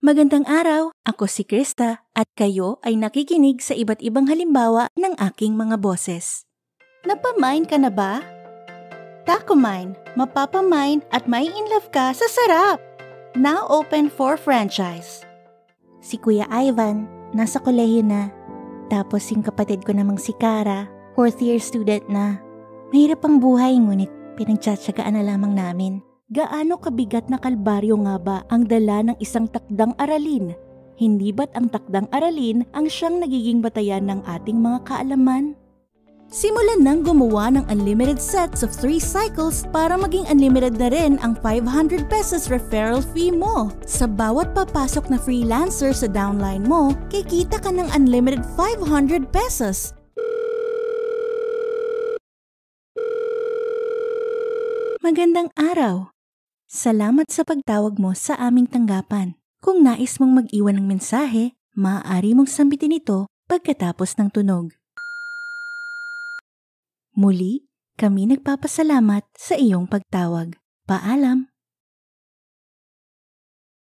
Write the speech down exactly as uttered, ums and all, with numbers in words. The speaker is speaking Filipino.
Magandang araw, ako si Krista at kayo ay nakikinig sa iba't ibang halimbawa ng aking mga boses. Napamain ka na ba? Takumain, mapapamain at may inlove ka sa sarap! Now open for franchise. Si Kuya Ivan, nasa kolehiyo na. Tapos yung kapatid ko namang si Kara, fourth year student na. Mahirap ang buhay ngunit pinagtsatsagaan na lamang namin. Gaano kabigat na kalbaryo nga ba ang dala ng isang takdang aralin? Hindi ba't ang takdang aralin ang siyang nagiging batayan ng ating mga kaalaman? Simulan nang gumawa ng unlimited sets of three cycles para maging unlimited na rin ang five hundred pesos referral fee mo. Sa bawat papasok na freelancer sa downline mo, kikita ka ng unlimited five hundred pesos. Magandang araw! Salamat sa pagtawag mo sa aming tanggapan. Kung nais mong mag-iwan ng mensahe, maaari mong sambitin ito pagkatapos ng tunog. Muli, kami nagpapasalamat sa iyong pagtawag. Paalam!